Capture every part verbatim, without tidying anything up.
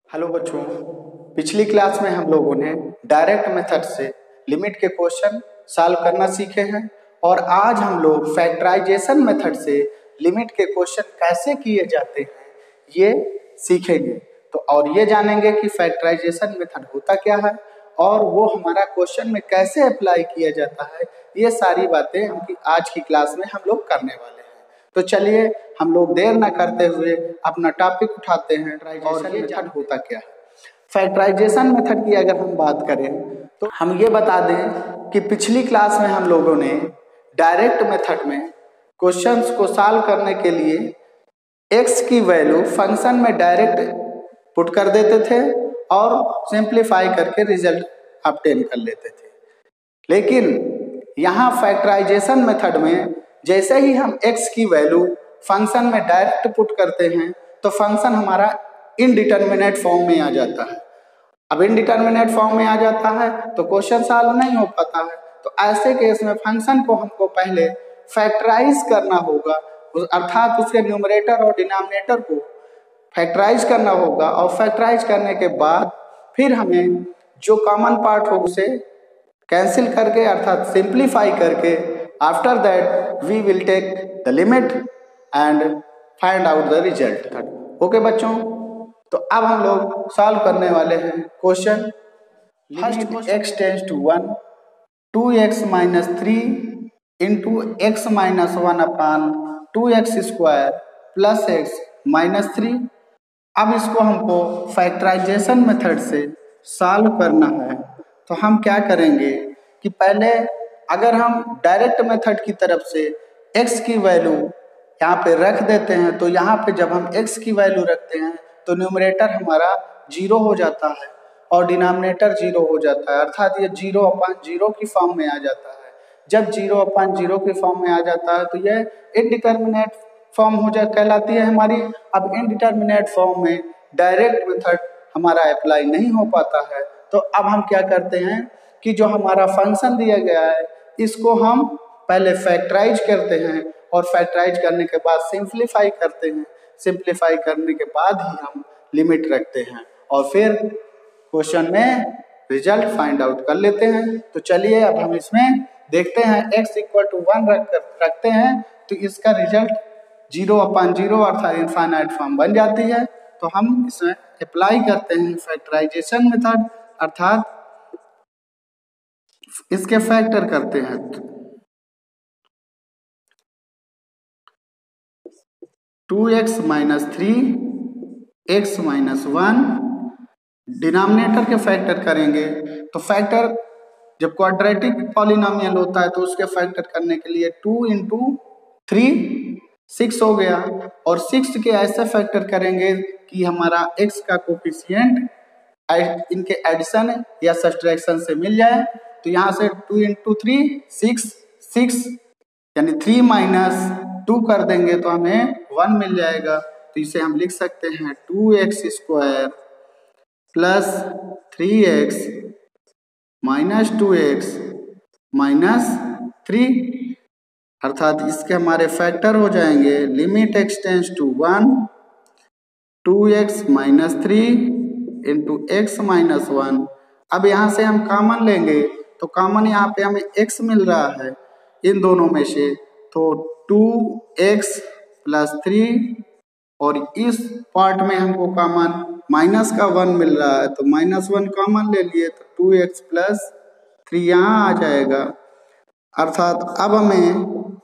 Hello बच्चों, पिछली class में हम लोगों ने डायरेक्ट मेथड से लिमिट के क्वेश्चन सॉल्व करना सीखे हैं और आज हम लोग फैक्टराइजेशन मेथड से लिमिट के क्वेश्चन कैसे किए जाते हैं ये सीखेंगे। तो और ये जानेंगे कि फैक्टराइजेशन मेथड होता क्या है और वो हमारा क्वेश्चन में कैसे अप्लाई किया जाता है। ये सारी बातें हम आज की क्लास में हम लोग करने वाले हैं। तो चलिए हम लोग देर न करते हुए अपना टॉपिक उठाते हैं और ये मेथड होता क्या है। फैक्टराइजेशन मेथड की अगर हम बात करें तो हम ये बता दें कि पिछली क्लास में हम लोगों ने डायरेक्ट मेथड में क्वेश्चंस को सॉल्व करने के लिए एक्स की वैल्यू फंक्शन में डायरेक्ट पुट कर देते थे और सिंप्लीफाई करके रिजल्ट ऑब्टेन कर लेते थे। लेकिन यहाँ फैक्टराइजेशन मेथड में जैसे ही हम x की वैल्यू फंक्शन में डायरेक्ट पुट करते हैं तो फंक्शन हमारा इनडिटर्मिनेट फॉर्म में आ जाता है। अब इनडिटर्मिनेट फॉर्म में आ जाता है तो क्वेश्चन सॉल्व नहीं हो पाता है। तो ऐसे केस में फंक्शन को हमको पहले फैक्टराइज करना होगा, अर्थात उसके न्यूमरेटर और डिनोमिनेटर को फैक्टराइज करना होगा और फैक्टराइज करने के बाद फिर हमें जो कॉमन पार्ट हो उसे कैंसिल करके अर्थात सिंप्लीफाई करके after that we will take the limit and find out the result. Okay बच्चों, तो अब हम लोग सॉल्व करने वाले हैं question. First X tends to one, two x minus three into x minus one upon two x square plus X minus three. अब इसको हमको फैक्टराइजेशन मेथड से सॉल्व करना है। तो हम क्या करेंगे कि पहले अगर हम डायरेक्ट मेथड की तरफ से x की वैल्यू यहाँ पे रख देते हैं तो यहाँ पे जब हम x की वैल्यू रखते हैं तो न्यूमरेटर हमारा जीरो हो जाता है और डिनोमिनेटर जीरो हो जाता है, अर्थात ये जीरो अपान जीरो की फॉर्म में आ जाता है। जब जीरो अपान जीरो की फॉर्म में आ जाता है तो यह इनडिटर्मिनेट फॉर्म हो जा कहलाती है हमारी। अब इनडिटर्मिनेट फॉर्म में डायरेक्ट मेथड हमारा अप्लाई नहीं हो पाता है। तो अब हम क्या करते हैं कि जो हमारा फंक्शन दिया गया है इसको हम पहले फैक्टराइज करते हैं और फैक्टराइज करने के बाद सिंप्लीफाई करते हैं। सिंप्लीफाई करने के बाद ही हम लिमिट रखते हैं और फिर क्वेश्चन में रिजल्ट फाइंड आउट कर लेते हैं। तो चलिए अब हम इसमें देखते हैं x इक्वल टू वन रख कर रखते हैं तो इसका रिजल्ट जीरो अपान जीरो अर्थात इनफाइनाइट फॉर्म बन जाती है। तो हम इसमें अप्लाई करते हैं फैक्टराइजेशन मेथड, अर्थात इसके फैक्टर करते हैं। Two x minus three x minus one, denominator के फैक्टर करेंगे तो फैक्टर जब क्वाड्रेटिक पॉलिनोमियल होता है तो उसके फैक्टर करने के लिए टू इंटू थ्री सिक्स हो गया और सिक्स के ऐसे फैक्टर करेंगे कि हमारा x का कोफिशिएंट इनके एडिशन या सब्ट्रैक्शन से मिल जाए। तो यहाँ से two into three six, six यानी थ्री माइनस टू कर देंगे तो हमें वन मिल जाएगा। तो इसे हम लिख सकते हैं two x square plus three x minus two x minus three, अर्थात इसके हमारे फैक्टर हो जाएंगे limit x tends to one, two x minus three into x minus one. अब यहाँ से हम कॉमन लेंगे तो कॉमन यहाँ पे हमें x मिल रहा है इन दोनों में से, तो टू एक्स प्लस थ्री और इस पार्ट में हमको कॉमन माइनस का वन मिल रहा है तो माइनस वन कॉमन ले लिए तो टू एक्स प्लस थ्री यहाँ आ जाएगा। अर्थात अब हमें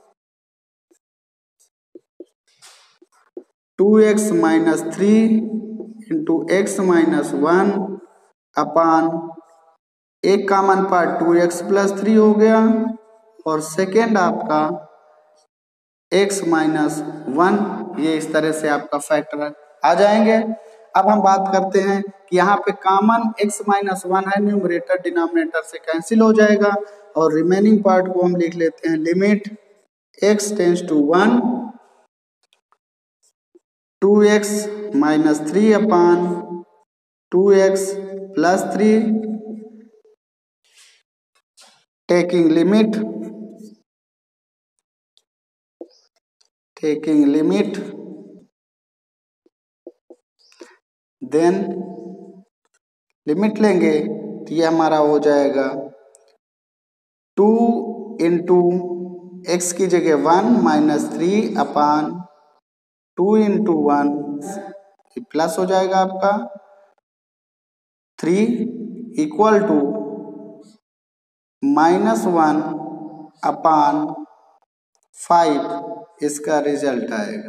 two x minus three into x minus one upon एक common part two x plus three हो गया और सेकेंड आपका x माइनस वन, ये इस तरह से आपका फैक्टर आ जाएंगे। अब हम बात करते हैं कि यहाँ पे कॉमन x माइनस वन है, न्यूमरेटर डिनोमिनेटर से कैंसिल हो जाएगा और रिमेनिंग पार्ट को हम लिख लेते हैं limit x tends to one, two x minus three upon two x plus three taking limit taking limit then limit लेंगे तो ये हमारा हो जाएगा टू इंटू एक्स की जगह one minus three upon two into one plus हो जाएगा आपका three equal to minus one upon five इसका रिजल्ट आएगा।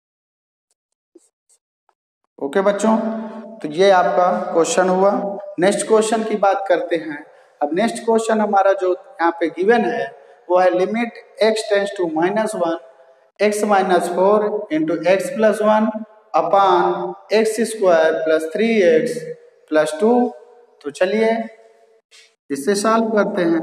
ओके बच्चों, तो ये आपका क्वेश्चन हुआ। नेक्स्ट क्वेश्चन की बात करते हैं। अब नेक्स्ट क्वेश्चन हमारा जो यहाँ पे गिवन है वो है limit x tends to minus one x minus four into x plus one upon x square plus three x plus two. तो चलिए इससे सॉल्व करते हैं।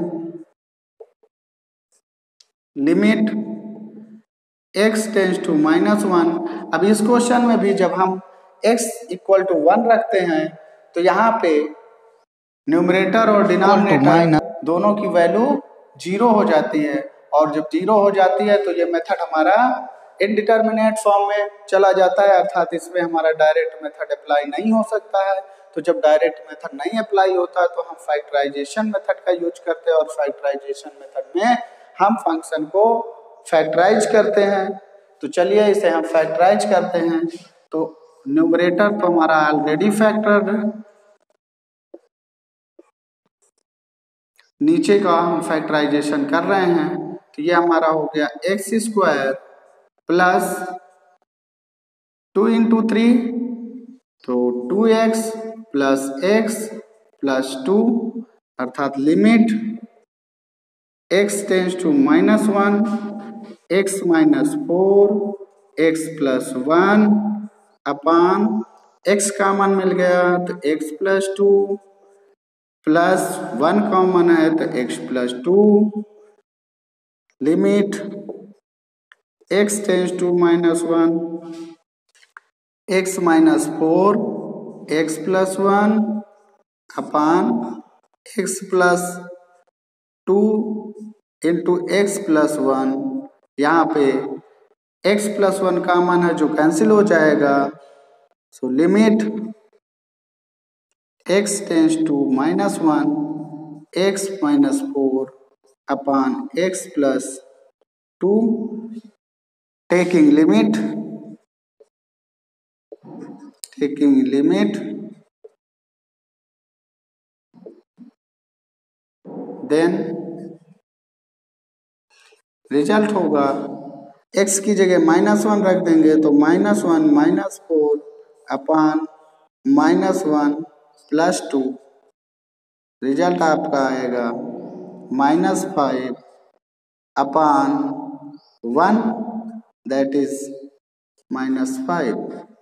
Limit x tends to minus one. अब इस क्वेश्चन में भी जब हम x इक्वल टू वन रखते हैं तो यहाँ पे न्यूमरेटर और डिनोमिनेटर दोनों की वैल्यू जीरो हो जाती है, और जब जीरो हो जाती है तो ये मेथड हमारा इनडिटर्मिनेट फॉर्म में चला जाता है, अर्थात इसमें हमारा डायरेक्ट मेथड अप्लाई नहीं हो सकता है। तो जब डायरेक्ट मेथड नहीं अप्लाई होता तो हम फैक्टराइजेशन मेथड का यूज करते हैं, और फैक्टराइजेशन मेथड में हम फंक्शन को फैक्टराइज करते हैं। तो चलिए इसे हम फैक्टराइज करते हैं। तो न्यूमरेटर तो हमारा ऑलरेडी फैक्टर है, नीचे का हम फैक्टराइजेशन कर रहे हैं। तो ये हमारा हो गया x square plus two into three तो two x plus x plus two, अर्थात limit x tends to minus one x minus four x plus one upon x common मिल गया तो x plus two plus one common है तो x plus two. Limit x tends to minus one x minus four x plus one upon x plus two into x plus one. यहाँ पे x plus one common है जो cancel हो जाएगा। So limit x tends to minus one x minus four upon x plus two, taking limit taking limit then result होगा x की जगह minus one रख देंगे तो minus one minus four upon minus one plus two. Result आपका आएगा minus five upon one that is minus five.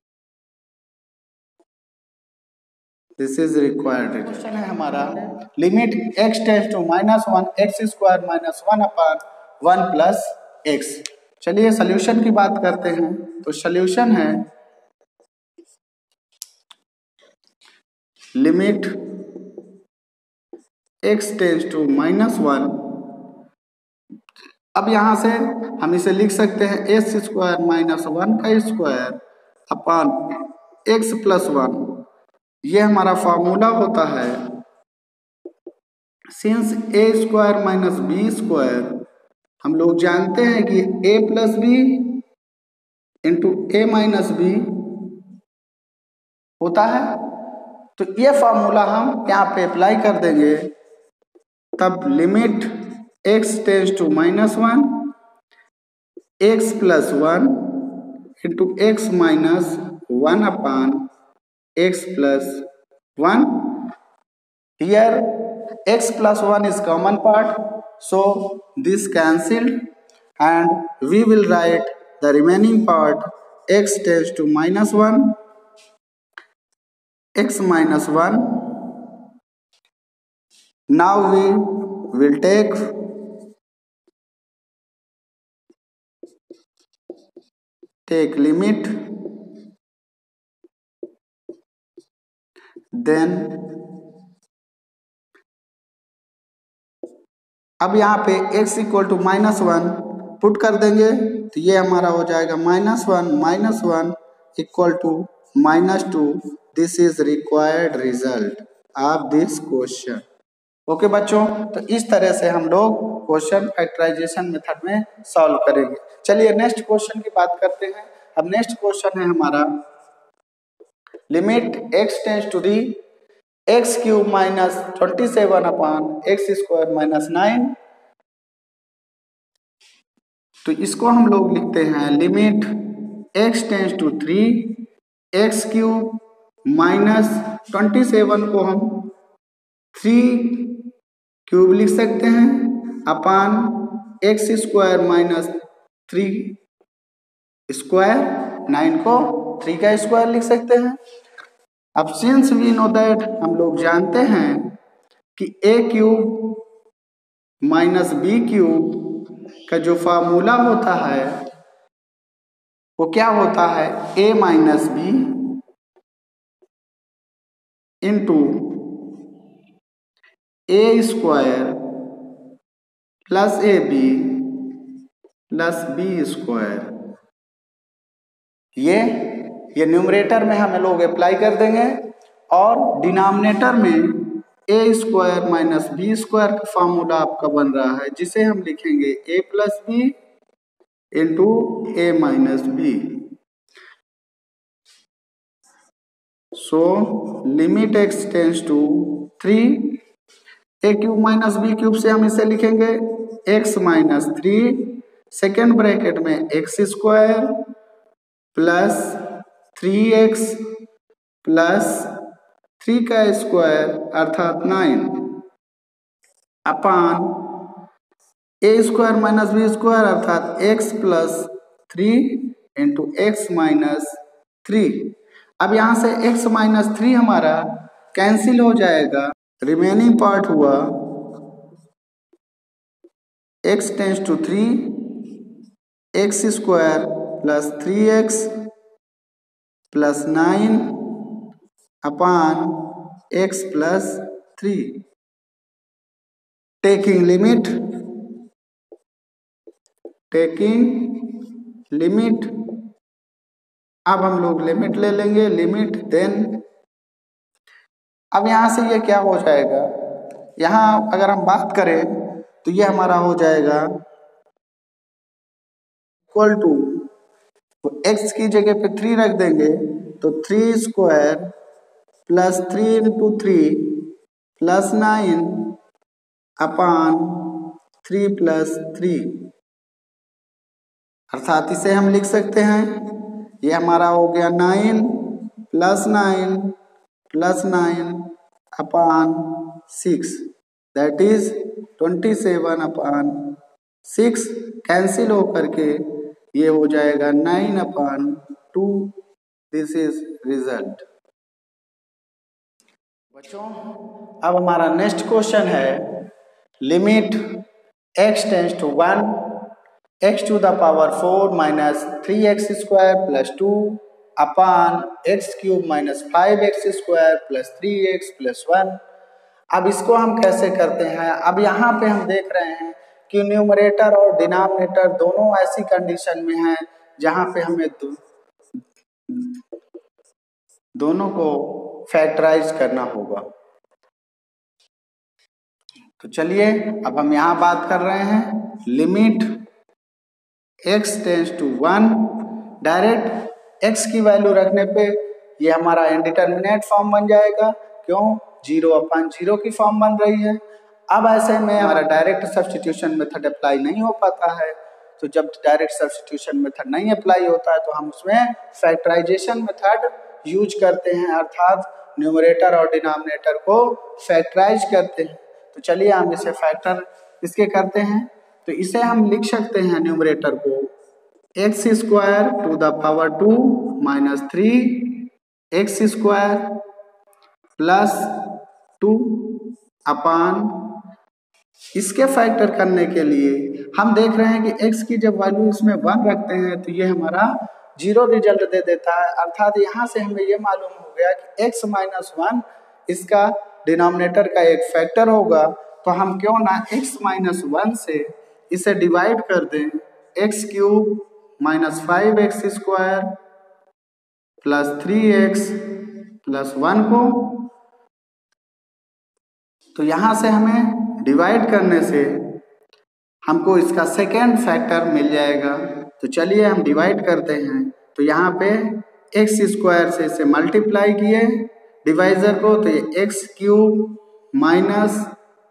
This is required. Question है हमारा limit x tends to minus one x square minus one upon one plus x. चलिए solution की बात करते हैं। तो सॉल्यूशन है limit x tends to minus one. अब यहां से हम इसे लिख सकते हैं एक्स स्क्वायर माइनस वन का square upon x plus one. ये हमारा फॉर्मूला होता है since a square minus b square. हम लोग जानते हैं कि a plus b into a minus b होता है। तो ये फॉर्मूला हम यहाँ पे अप्लाई कर देंगे, तब limit x tends to minus one x plus one into x minus one upon x plus one. Here x plus one is common part, so this cancelled and we will write the remaining part x tends to minus one x minus one. Now we will take take limit, then अब यहाँ पे x equal to minus one put कर देंगे तो ये हमारा हो जाएगा minus one minus one equal to minus two. This is required result. Of this question. Okay बच्चों, तो इस तरह से हम लोग क्वेश्चन फैक्टराइजेशन मेथड में सॉल्व करेंगे। चलिए नेक्स्ट क्वेश्चन की बात करते हैं। अब नेक्स्ट क्वेश्चन है हमारा limit x tends to the x cube minus twenty seven upon x square minus nine. तो इसको हम लोग लिखते हैं limit x tends to three x cube minus twenty seven को हम थ्री क्यूब लिख सकते हैं upon x square minus three square, nine को थ्री का स्क्वायर लिख सकते हैं। अब सिंस वी नो दैट, हम लोग जानते हैं कि a cube minus b cube का जो फार्मूला होता है वो क्या होता है, a minus b into a square plus a b plus b square. ये ये न्यूमरेटर में हम लोग अप्लाई कर देंगे और डिनोमिनेटर में a square minus b square का फॉर्मूला आपका बन रहा है, जिसे हम लिखेंगे a plus b into a minus b. So limit x tends to three, a cube minus b cube से हम इसे लिखेंगे x minus three, second bracket में x square plus three x plus three का स्क्वायर अर्थात nine upon a square minus b square अर्थात x plus three into x minus three. अब यहाँ से x माइनस थ्री हमारा कैंसिल हो जाएगा, रिमेनिंग पार्ट हुआ x tends to three x square plus three x plus nine upon x plus three. Taking limit taking limit अब हम लोग लिमिट ले लेंगे, लिमिट देन अब यहां से ये क्या हो जाएगा, यहां अगर हम बात करें तो ये हमारा हो जाएगा इक्वल टू, तो x की जगह पे थ्री रख देंगे तो three square plus three into three plus nine upon three plus three, अर्थात इसे हम लिख सकते हैं ये हमारा हो गया nine plus nine plus nine upon six, that is twenty seven upon six. Cancel हो करके ये हो जाएगा nine upon two. This is result. बच्चों अब हमारा नेक्स्ट क्वेश्चन है limit x tends to one x to the power four minus three x square plus two upon x cube minus five x square plus three x plus one. अब इसको हम कैसे करते हैं, अब यहाँ पे हम देख रहे हैं कि न्यूमरेटर और डिनोमिनेटर दोनों ऐसी कंडीशन में हैं जहाँ पे हमें दो, दोनों को फैक्टराइज करना होगा। तो चलिए अब हम यहाँ बात कर रहे हैं limit x tends to one, direct x की वैल्यू रखने पे ये हमारा इंडिटरमिनेट फॉर्म बन जाएगा, क्यों, जीरो अपॉन जीरो की फॉर्म बन रही है। अब ऐसे में हमारा डायरेक्ट सब्स्टिट्यूशन मेथड अप्लाई नहीं हो पाता है, तो जब डायरेक्ट सब्स्टिट्यूशन मेथड नहीं अप्लाई होता है तो हम उसमें फैक्टराइजेशन मेथड यूज करते हैं, अर्थात न्यूमरेटर और डिनोमिनेटर को फैक्टराइज करते हैं। तो चलिए हम इसे फैक्टर इसके करते हैं। तो इसे हम लिख सकते हैं न्यूमरेटर को x square to the power two minus three x square plus two upon, इसके फैक्टर करने के लिए हम देख रहे हैं कि x की जब वैल्यू इसमें वन रखते हैं तो ये हमारा जीरो रिजल्ट दे देता है, अर्थात यहाँ से हमें ये मालूम हो गया कि x माइनस वन इसका डिनोमिनेटर का एक फैक्टर होगा। तो हम क्यों ना x माइनस वन से इसे डिवाइड कर दें, x cube minus five x square plus three x plus one को तो यहाँ से हमें डिवाइड करने से हमको इसका सेकेंड फैक्टर मिल जाएगा। तो चलिए हम डिवाइड करते हैं। तो यहाँ पे एक्स स्क्वायर से इसे मल्टीप्लाई किए डिवाइजर को, तो ये x cube minus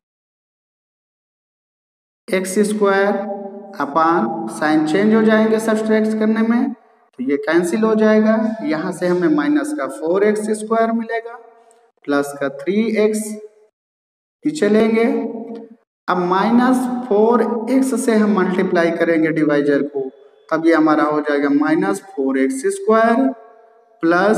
x square upon sign change हो जाएंगे सब्सट्रैक्ट करने में, तो ये कैंसिल हो जाएगा। यहाँ से हमें माइनस का फोर एक्स स्क्वायर मिलेगा प्लस का थ्री एक्स पीछे लेंगे। अब माइनस फोर एक्स से हम मल्टीप्लाई करेंगे डिवाइजर को, तब ये हमारा हो जाएगा minus four x square plus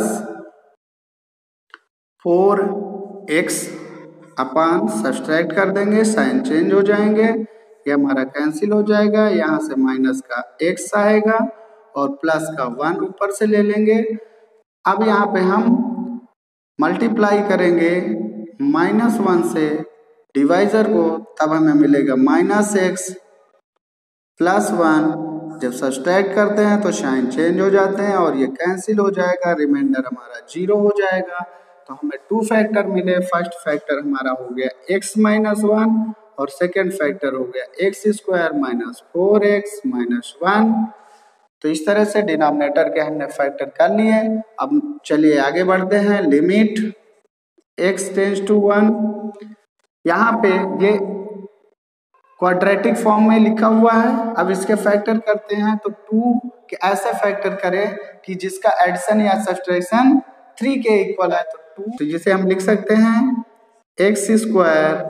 four x upon subtract कर देंगे, साइन चेंज हो जाएंगे, ये हमारा कैंसिल हो जाएगा। यहाँ से माइनस का एक्स आएगा और प्लस का वन ऊपर से ले लेंगे। अब यहाँ पे हम मल्टीप्लाई करेंगे माइनस वन से डिवाइजर को, तब हमें मिलेगा माइनस एक्स प्लस वन। जब सब्सट्रैक्ट करते हैं तो साइन चेंज हो जाते हैं और ये कैंसिल हो जाएगा, रिमाइंडर हमारा जीरो हो जाएगा। तो हमें टू फैक्टर मिले। फर्स्ट फैक्टर हमारा हो गया एक्स माइनस वन और सेकेंड फैक्टर हो गया x square minus four x minus one. तो इस तरह से डिनोमिनेटर के हमने फैक्टर कर लिए। अब चलिए आगे बढ़ते हैं। Limit x tends to one, यहाँ पे ये क्वाड्रेटिक फॉर्म में लिखा हुआ है। अब इसके फैक्टर करते हैं तो टू के ऐसे फैक्टर करें कि जिसका एडिशन या सब्ट्रैक्शन थ्री के इक्वल है। तो टू, तो जिसे हम लिख सकते हैं x square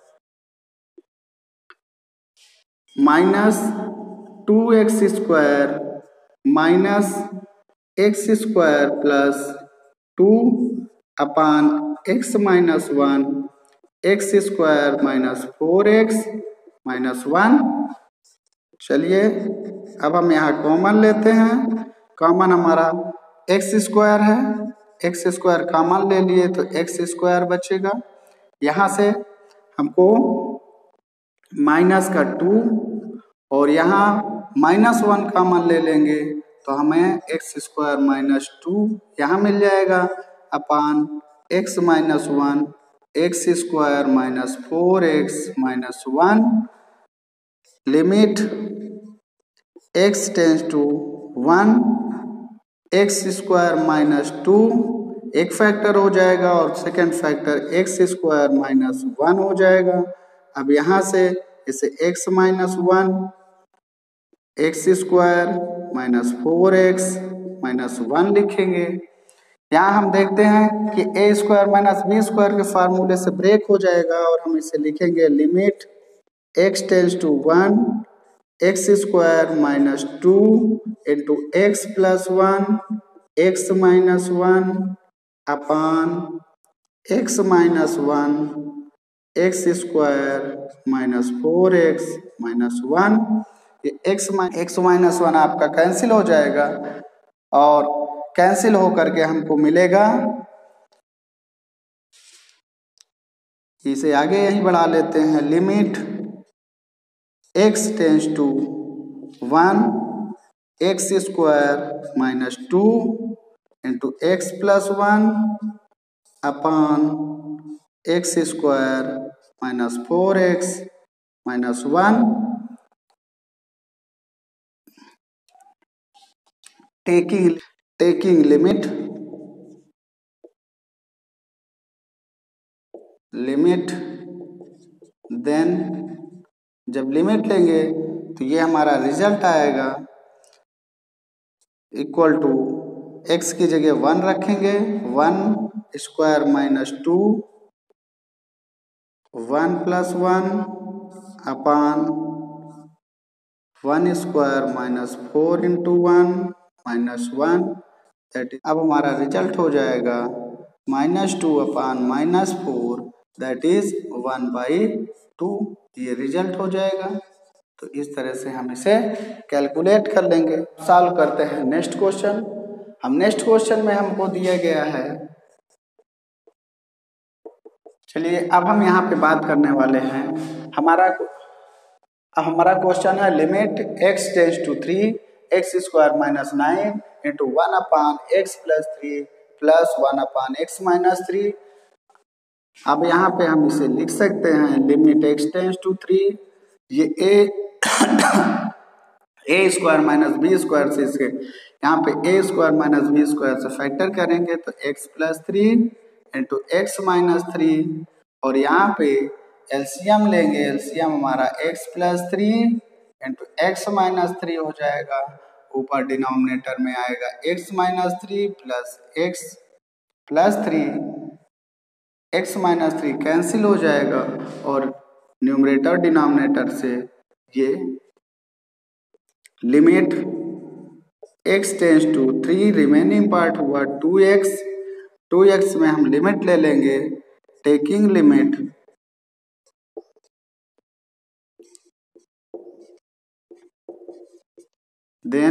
minus two x square minus x square plus two upon x minus one x square minus four x minus one. चलिए अब हम यहाँ कॉमन लेते हैं। कॉमन हमारा एक्स स्क्वायर है, एक्स स्क्वायर कॉमन ले लिए तो एक्स स्क्वायर बचेगा। यहाँ से हमको माइनस का टू और यहाँ माइनस वन कॉमन ले लेंगे तो हमें एक्स स्क्वायर माइनस टू यहाँ मिल जाएगा upon x minus one x square minus four x minus one. Limit x tends to one, x square minus two एक फैक्टर हो जाएगा और second factor x square minus one हो जाएगा। अब यहाँ से इसे x minus one x square minus four x minus one लिखेंगे। यहाँ हम देखते हैं कि a square minus b square के फार्मूले से ब्रेक हो जाएगा और हम इसे लिखेंगे limit x tends to one x square minus two into x plus one x minus one upon x minus one x square minus four x minus one. ये एक्स एक्स माइनस वन आपका cancel हो जाएगा और cancel हो करके हमको मिलेगा, इसे आगे यही बढ़ा लेते हैं, limit x tends to one x square minus two into x plus one upon x square minus four x minus one. Taking taking limit limit then जब लिमिट लेंगे तो ये हमारा रिजल्ट आएगा इक्वल टू एक्स की जगह one रखेंगे, one square minus two one plus one upon one square minus four into one minus one. That is अब हमारा रिजल्ट हो जाएगा minus two upon minus four that is one by two. ये result हो जाएगा। तो इस तरह से हम इसे कैलकुलेट कर लेंगे। सॉल्व करते हैं नेक्स्ट क्वेश्चन। हम नेक्स्ट क्वेश्चन में हमको दिया गया है, चलिए अब हम यहाँ पे बात करने वाले हैं। हमारा हमारा क्वेश्चन है limit x tends to three x square minus nine into one upon x plus three plus one upon x minus three. अब यहाँ पे हम इसे लिख सकते हैं limit x tends to three, ये a a square minus b square से इसके यहाँ पे a square minus b square से फैक्टर करेंगे तो x plus three into x minus three, और यहाँ पे एलसीएम लेंगे, एलसीएम हमारा x plus three into x minus three हो जाएगा, ऊपर डिनोमिनेटर में आएगा x minus three plus x plus three, x minus three cancel हो जाएगा और न्यूमरेटर डिनोमिनेटर से ये limit x tends to three, remaining part हुआ टू एक्स, टू एक्स में हम लिमिट ले लेंगे, टेकिंग लिमिट देन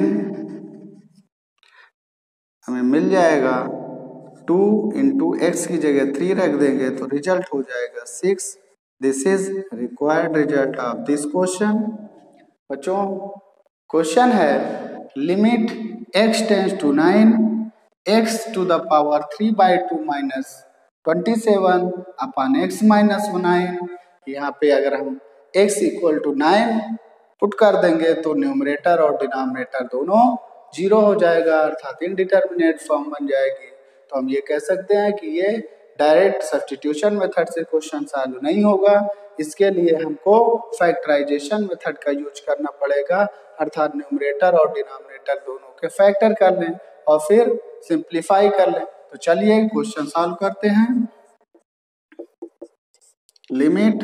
हमें मिल जाएगा टू इंटू एक्स की जगह थ्री रख देंगे तो रिजल्ट हो जाएगा six. This is required result of this question. बच्चों क्वेश्चन है limit x tends to nine x to the power three by two minus twenty seven upon x minus nine. यहाँ पे अगर हम x equal to nine put कर देंगे तो numerator और डिनोमिनेटर दोनों जीरो हो जाएगा, अर्थात इनडिटर्मिनेट फॉर्म बन जाएगी। तो हम ये कह सकते हैं कि ये डायरेक्ट सब्स्टिट्यूशन मेथड से क्वेश्चन सॉल्व नहीं होगा, इसके लिए हमको फैक्टराइजेशन मेथड का यूज करना पड़ेगा, अर्थात न्यूमरेटर और डिनोमिनेटर दोनों के फैक्टर कर लें और फिर सिंप्लीफाई कर लें। तो चलिए क्वेश्चन सॉल्व करते हैं। Limit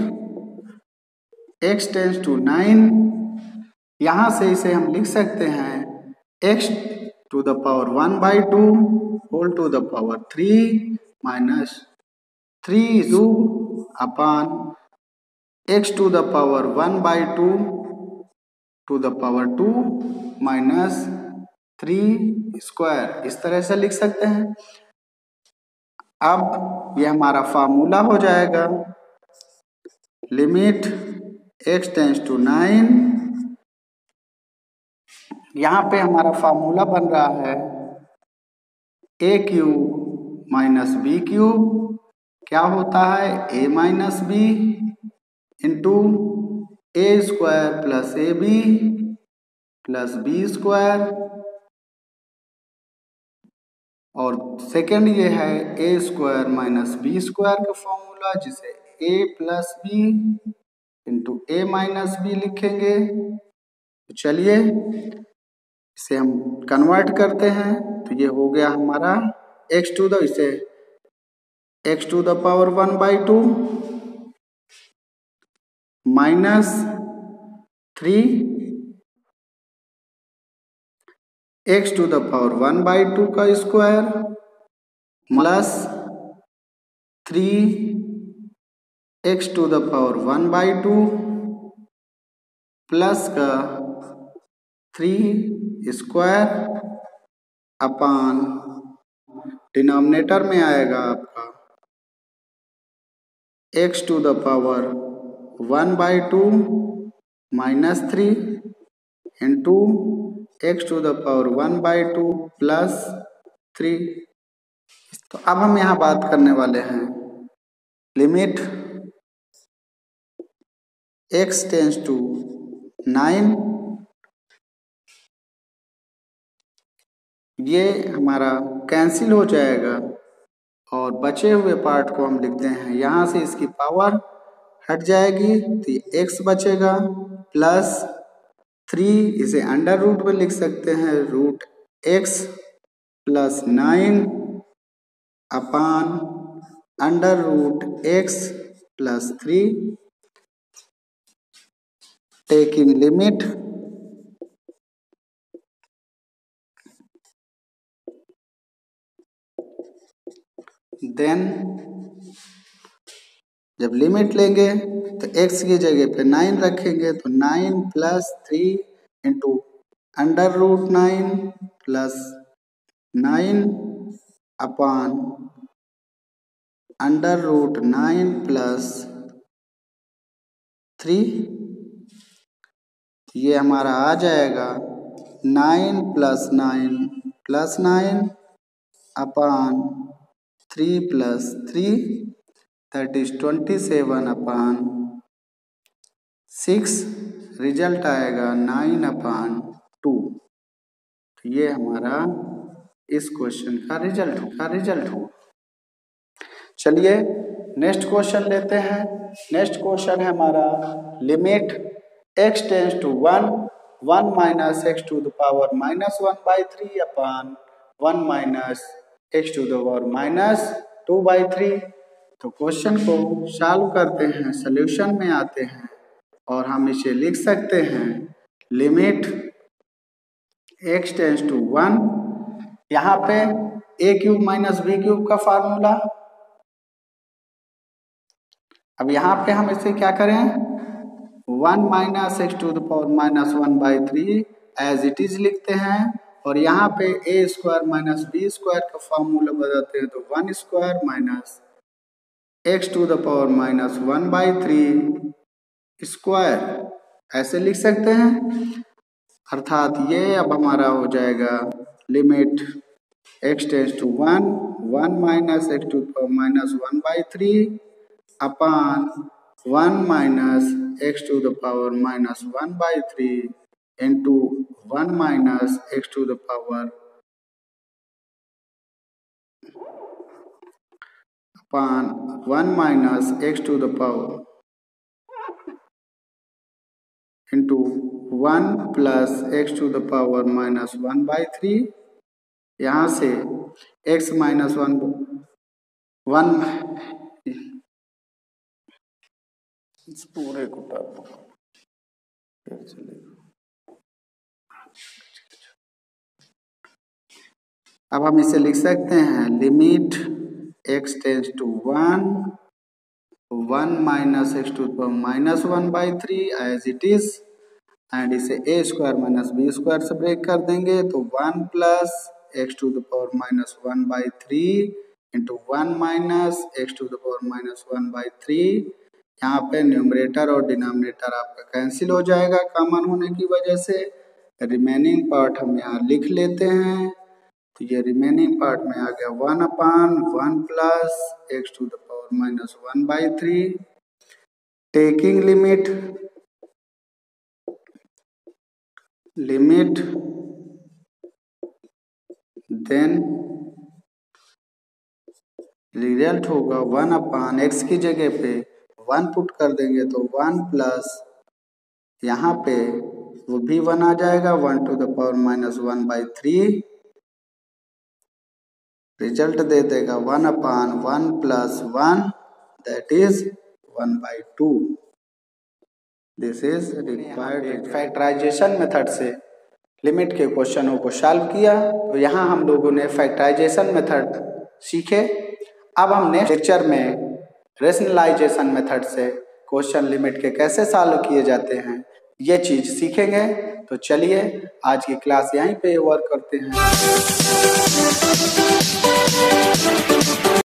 x tends to nine, यहाँ से इसे हम लिख सकते हैं x to the power one by two whole to the power three minus three to upon x to the power one by two to the power two minus three square, इस तरह से लिख सकते हैं। अब यह हमारा फार्मूला हो जाएगा limit x tends to nine, यहाँ पे हमारा फार्मूला बन रहा है a cube minus b cube, क्या होता है a minus b into a square plus a b plus b square, और सेकेंड ये है a square minus b square का फॉर्मूला, जिसे a plus b into a minus b लिखेंगे। तो चलिए इसे हम कन्वर्ट करते हैं, तो ये हो गया हमारा x टू द इसे x to the power one by two minus three x to the power one by two का square plus three x to the power one by two plus का थ्री स्क्वायर अपॉन डिनोमिनेटर में आएगा आपका x to the power one by two minus three into x to the power one by two plus three. तो अब हम यहाँ बात करने वाले हैं limit x tends to nine, ये हमारा कैंसिल हो जाएगा और बचे हुए पार्ट को हम लिखते हैं, यहाँ से इसकी पावर हट जाएगी तो ये x बचेगा प्लस थ्री, इसे अंडर रूट में लिख सकते हैं root x plus nine upon under root x plus three, taking limit then जब लिमिट लेंगे तो x की जगह पे नाइन रखेंगे तो nine plus three into under root nine plus nine upon under root nine plus three, ये हमारा आ जाएगा nine plus nine plus nine upon three plus three, that is twenty seven upon six, result आएगा nine upon two. ये हमारा इस question का result का रिजल्ट हो। चलिए नेक्स्ट क्वेश्चन लेते हैं। नेक्स्ट क्वेश्चन है हमारा limit x tends to one, one minus x to the power minus one by three upon one minus x to the power minus two by three. तो question को solve करते हैं, solution में आते हैं और हम इसे लिख सकते हैं limit x tends to one, यहाँ पे a cube minus b cube का फार्मूला। अब यहाँ पे हम इसे क्या करें, one minus x to the power minus one by three as it is लिखते हैं और यहाँ पे a square minus b square का फार्मूला बताते हैं, तो one square minus x to the power minus one by three square ऐसे लिख सकते हैं। अर्थात ये अब हमारा हो जाएगा limit x tends to one, one minus x to the power minus one by three upon one minus x to the power minus one by three into one minus x to the power upon one minus x to the power into one plus x to the power minus one by three. यहाँ से x minus one one इस पूरे को अब हम इसे लिख सकते हैं limit x tends to one, one minus x to power minus one by three as it is and इसे a square minus b square से ब्रेक कर देंगे तो one plus x to the power minus one by three into one minus x to the power minus one by three. यहाँ पे numerator और denominator आपका cancel हो जाएगा कॉमन होने की वजह से। रिमेनिंग पार्ट हम यहाँ लिख लेते हैं, तो ये रिमेनिंग पार्ट में आ गया one upon one plus x to the power minus one by three taking limit limit then result होगा वन अपान एक्स की जगह पे वन पुट कर देंगे तो वन प्लस यहाँ पे वो भी वन आ जाएगा one to the power minus one by three. Result दे देगा one upon one plus one that is one by two. This is required. Factorization method से लिमिट के क्वेश्चनों को सॉल्व किया, तो यहाँ हम लोगों ने फैक्टराइजेशन मेथड सीखे। अब हम नेक्स्ट लेक्चर में रेशनलाइजेशन मेथड से क्वेश्चन लिमिट के कैसे सॉल्व किए जाते हैं ये चीज सीखेंगे। तो चलिए आज की क्लास यहीं पे वर्क करते हैं।